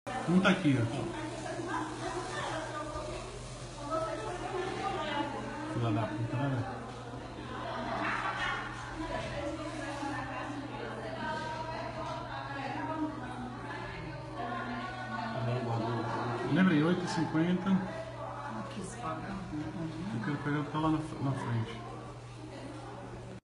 Um tá aqui, ó. Fila da puta, né, velho? Lembrei, 8h50. Não quis pagar. Eu quero pegar o que tá lá na frente.